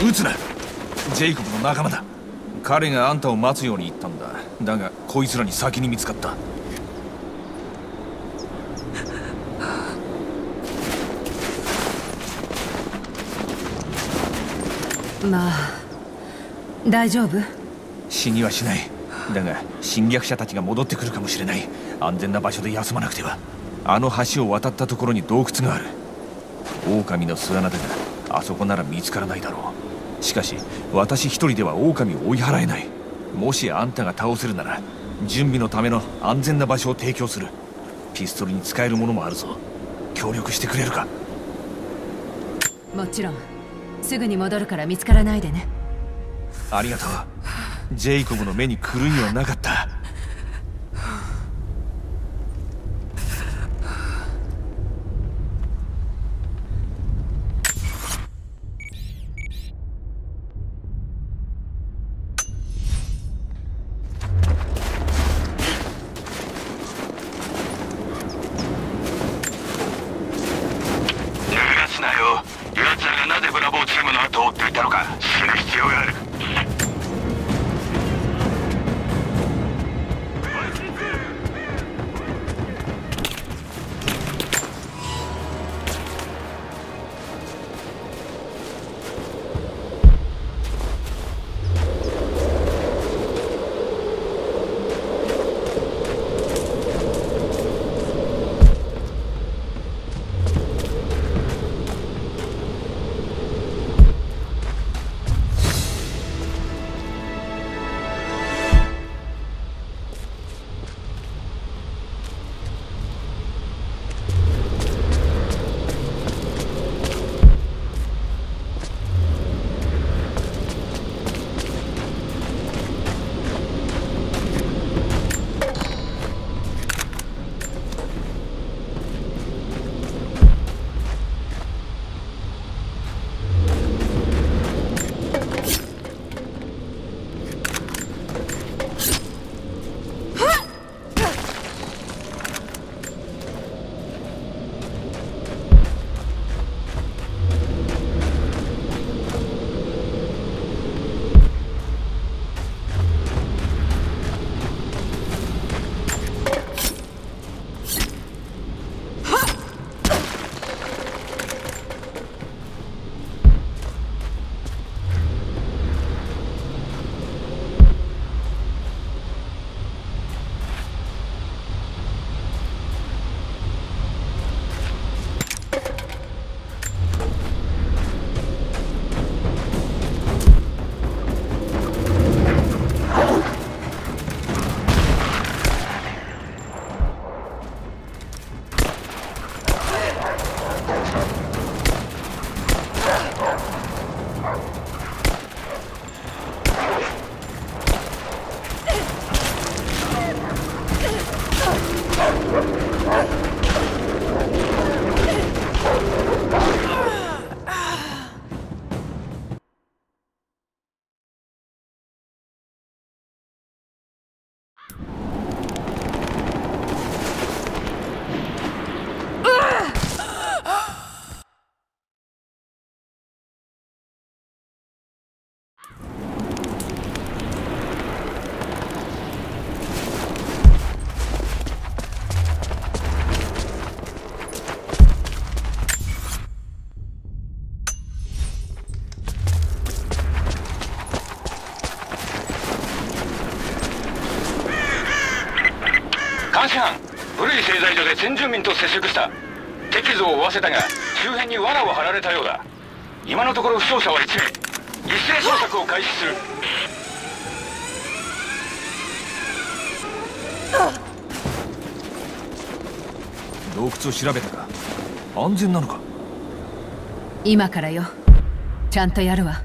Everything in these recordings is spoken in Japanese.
撃つな。ジェイコブの仲間だ。彼があんたを待つように言ったんだ。だがこいつらに先に見つかった。 まあ大丈夫？ 死にはしない。だが侵略者たちが戻ってくるかもしれない。安全な場所で休まなくては。あの橋を渡ったところに洞窟がある。狼の巣穴だがあそこなら見つからないだろう。しかし私一人では狼を追い払えない。もしあんたが倒せるなら準備のための安全な場所を提供する。ピストルに使えるものもあるぞ。協力してくれるか？ もちろん。すぐに戻るから見つからないでね。 ありがとう。ジェイコブの目に狂いはなかった。 監視班、古い製材所で先住民と接触した。敵図を追わせたが周辺に罠を張られたようだ。今のところ負傷者は1名。一斉捜索を開始する。 洞窟を調べたか？安全なのか？ 今からよ。ちゃんとやるわ。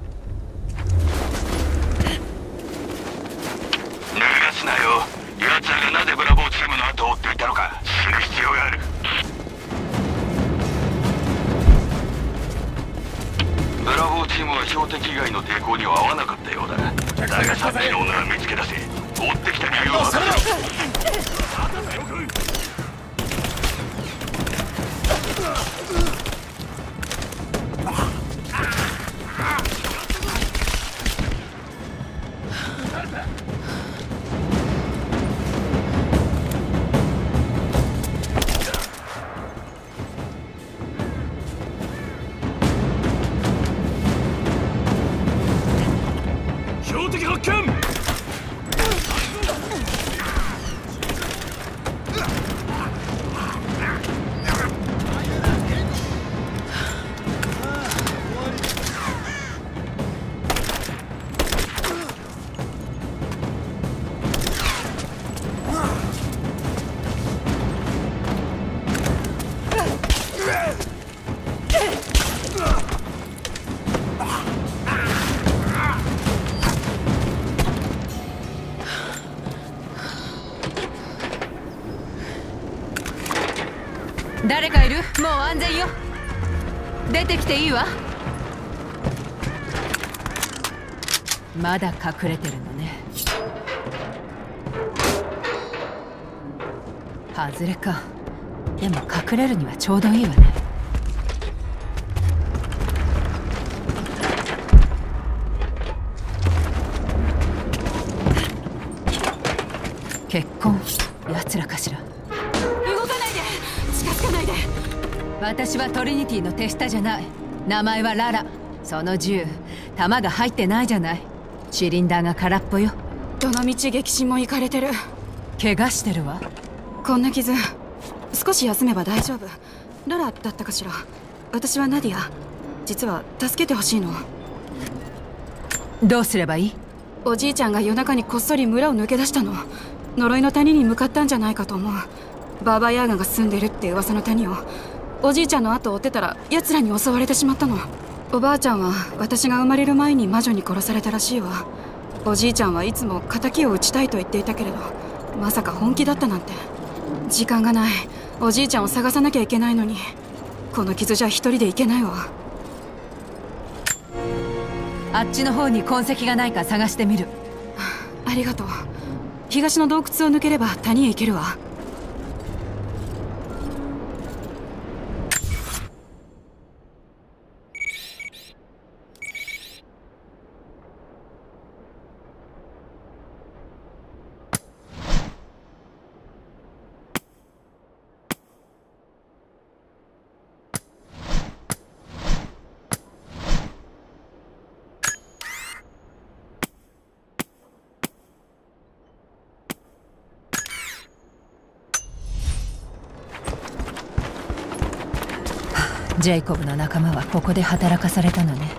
逃がすなよ。奴らがなぜブラボーチームの後を追っていたのか知る必要がある。ブラボーチームは標的以外の抵抗には合わなかったようだ。だがそっちの女は見つけ出せ。追ってきた理由を話せろ。 誰かいる？もう安全よ。出てきていいわ。まだ隠れてるのね。外れか。でも隠れるにはちょうどいいわね。結婚、奴らかしら。 動かないで、近づかないで。 私はトリニティの手下じゃない。名前はララ。その銃、弾が入ってないじゃない。シリンダーが空っぽよ。 どの道撃沈もいかれてる。 怪我してるわ。 こんな傷、少し休めば大丈夫。ララだったかしら。私はナディア。実は助けてほしいの。 どうすればいい？ おじいちゃんが夜中にこっそり村を抜け出したの。呪いの谷に向かったんじゃないかと思う。バーバヤーガが住んでるって噂の谷を。おじいちゃんの後を追ってたら奴らに襲われてしまったの。おばあちゃんは私が生まれる前に魔女に殺されたらしいわ。おじいちゃんはいつも仇を討ちたいと言っていたけれど、まさか本気だったなんて。時間がない。おじいちゃんを探さなきゃいけないのに。この傷じゃ一人で行けないわ。 あっちの方に痕跡がないか探してみる。 ありがとう。東の洞窟を抜ければ谷へ行けるわ。 ジェイコブの仲間はここで働かされたのね。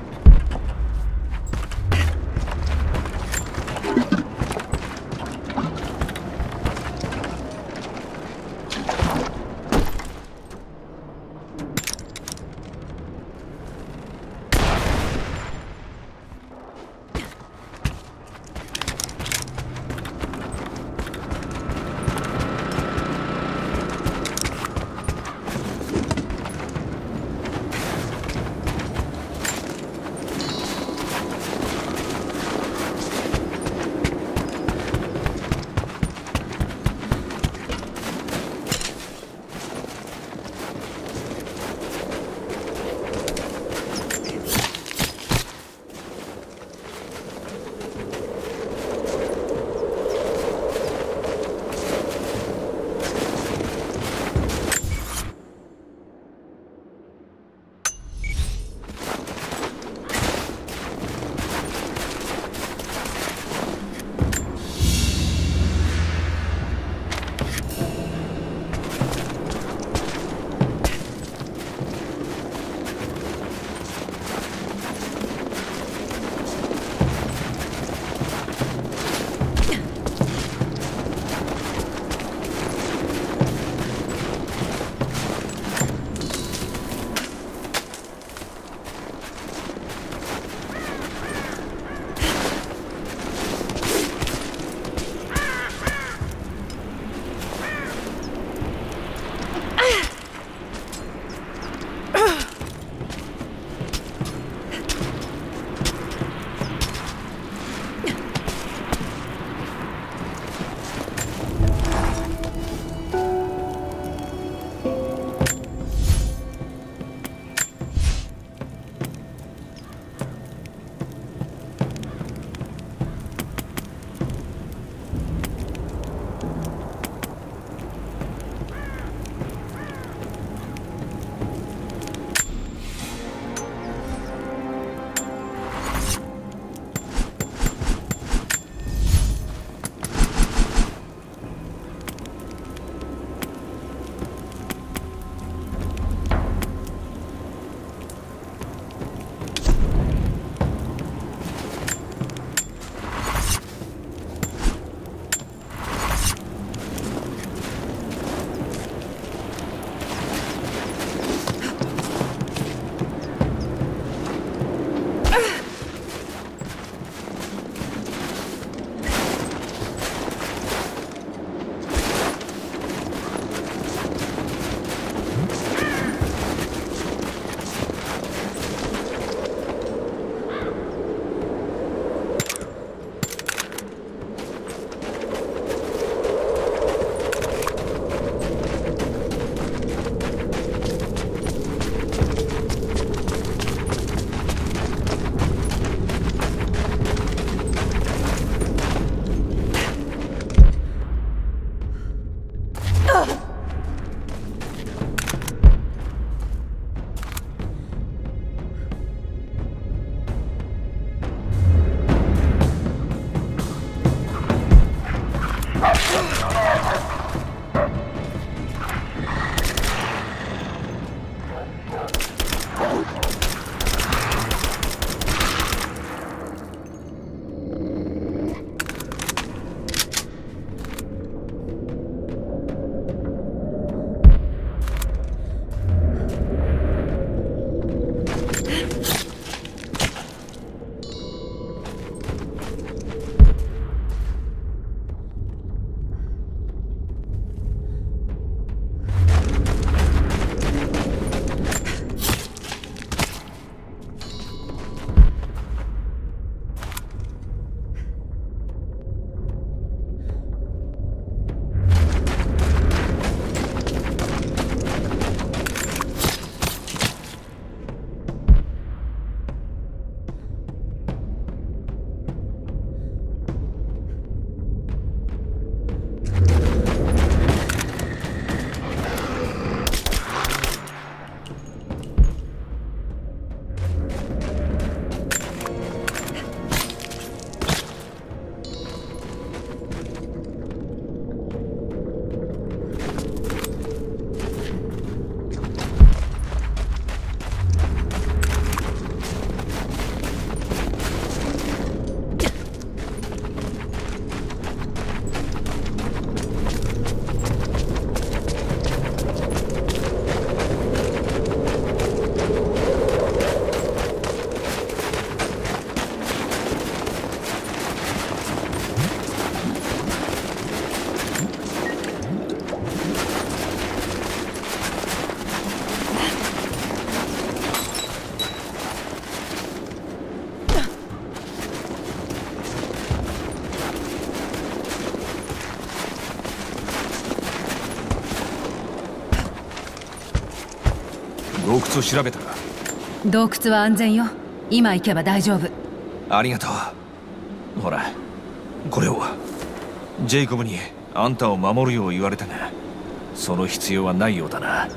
洞窟を調べたか？ 洞窟は安全よ。今行けば大丈夫。 ありがとう。ほらこれを。ジェイコブにあんたを守るよう言われたが、その必要はないようだな。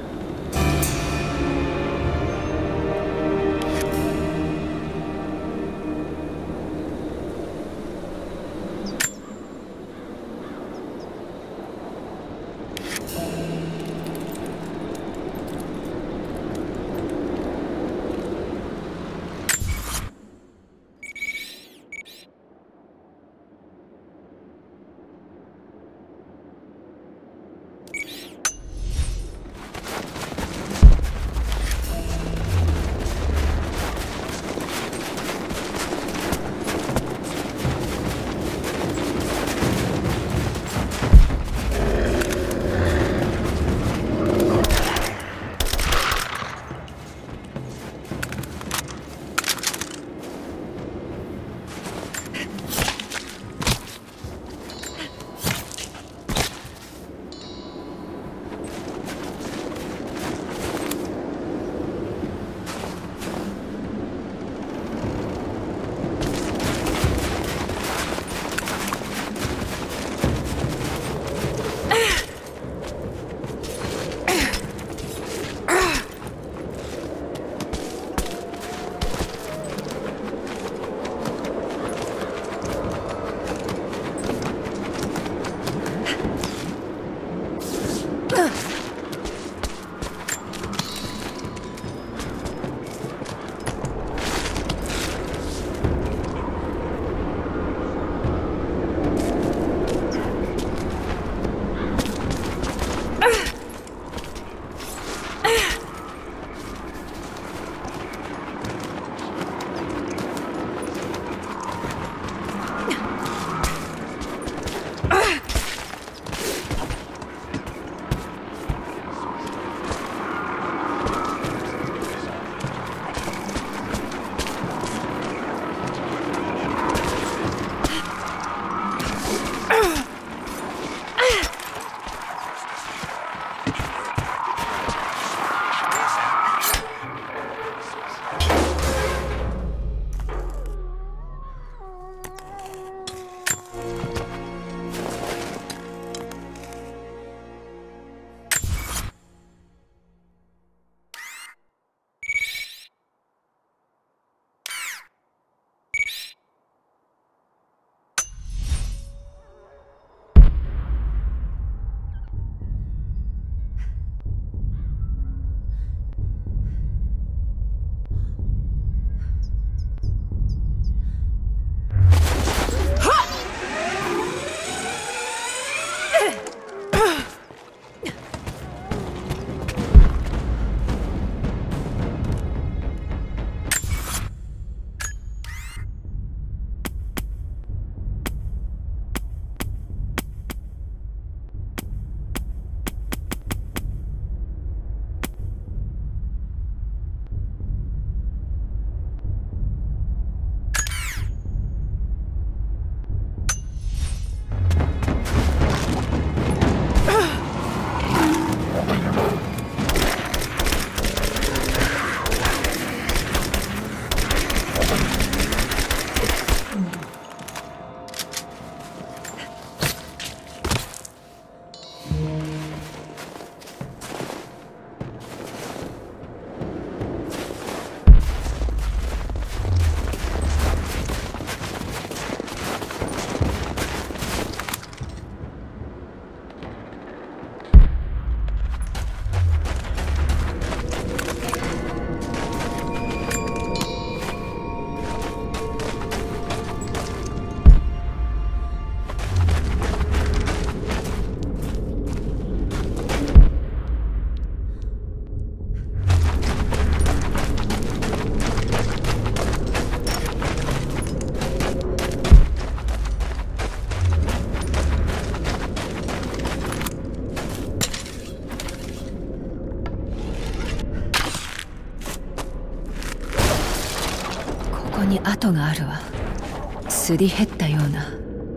に跡があるわ。すり減ったような。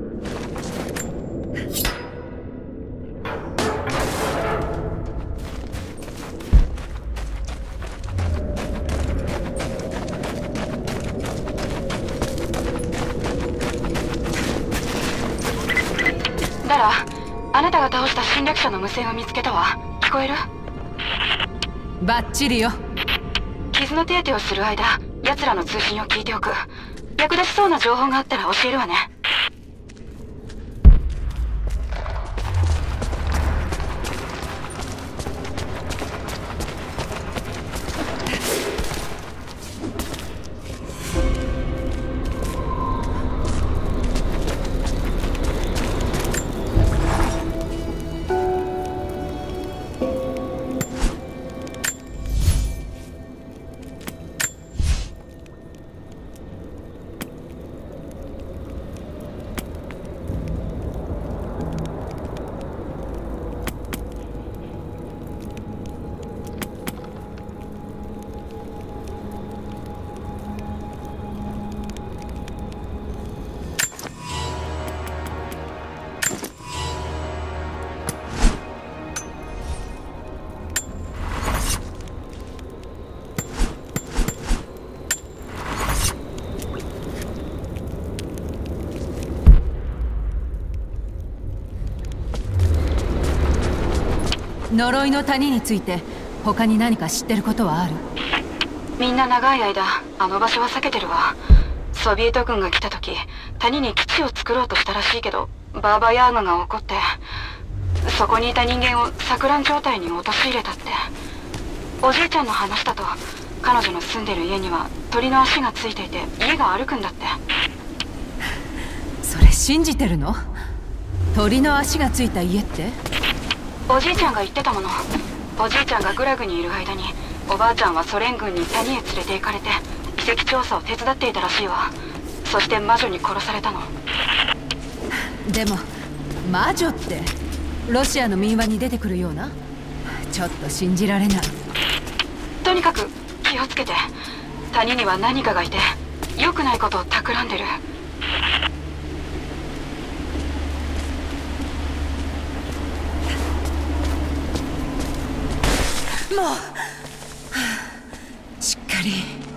ダラ、あなたが倒した侵略者の無線を見つけたわ。聞こえる？ バッチリよ。 傷の手当てをする間、奴らの通信を聞いておく。役立ちそうな情報があったら教えるわね。 呪いの谷について他に何か知ってることはある？ みんな長い間あの場所は避けてるわ。ソビエト軍が来た時、谷に基地を作ろうとしたらしいけど、バーバヤーガが怒って、そこにいた人間を錯乱状態に陥れたって。おじいちゃんの話だと、彼女の住んでる家には鳥の足がついていて家が歩くんだって。 それ信じてるの？鳥の足がついた家って？ おじいちゃんが言ってたもの。おじいちゃんがグラグにいる間に、おばあちゃんはソ連軍に谷へ連れて行かれて遺跡調査を手伝っていたらしいわ。そして魔女に殺されたの。 でも魔女ってロシアの民話に出てくるような。ちょっと信じられない。 とにかく気をつけて。谷には何かがいて良くないことを企んでる。 もう、しっかり。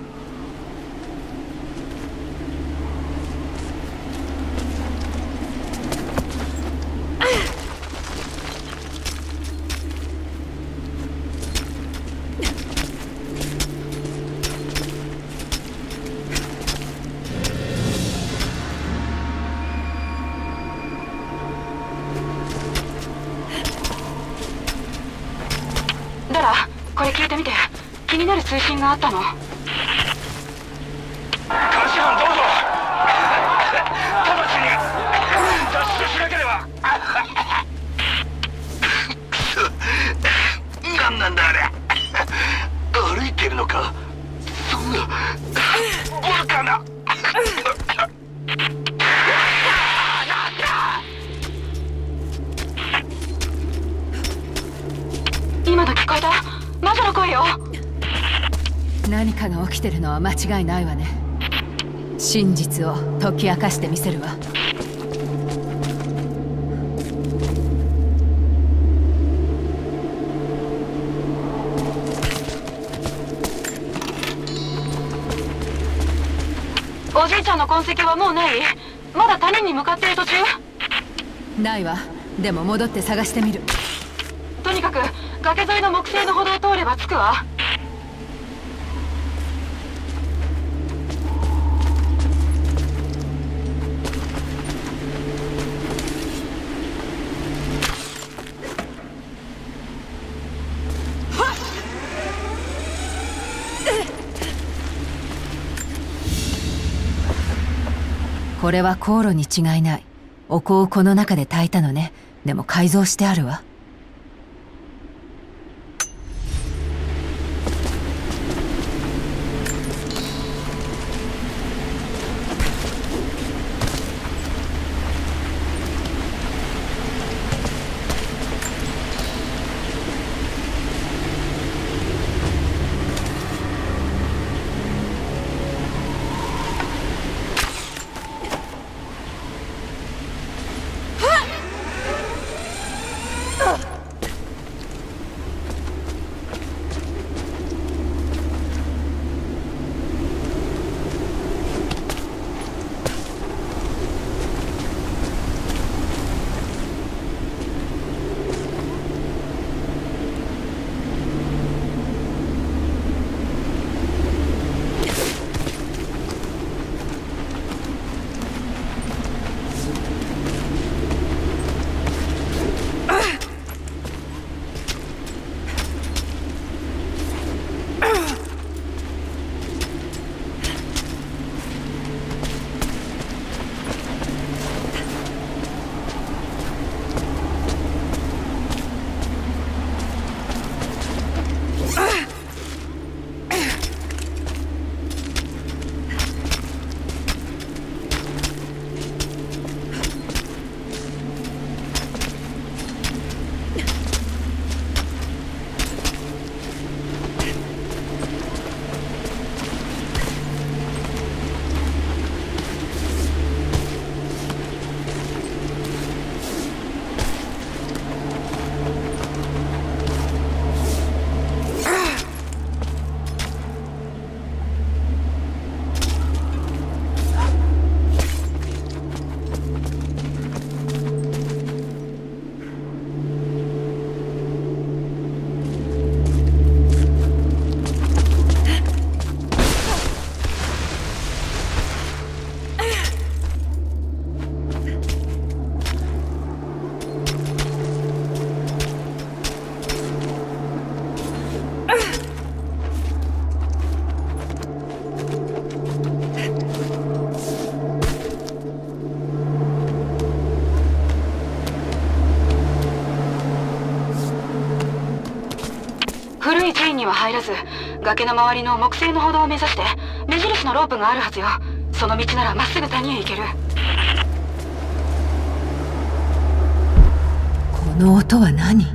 ダラ、これ聞いてみて。気になる通信があったの。 監視班どうぞ。直ちに脱出しなければ。何なんだあれ。歩いてるのか。そんなバカな。 今の聞こえた？魔女の声よ。 何かが起きてるのは間違いないわね。真実を解き明かしてみせるわ。 おじいちゃんの痕跡はもうない？まだ谷に向かっている途中？ ないわ。でも戻って探してみる。 とにかく崖沿いの木製の歩道を通れば着くわ。 これは香炉に違いない。お香をこの中で炊いたのね。でも改造してあるわ。 古い寺院には入らず、崖の周りの木製の歩道を目指して、目印のロープがあるはずよ。その道ならまっすぐ谷へ行ける。 この音は何？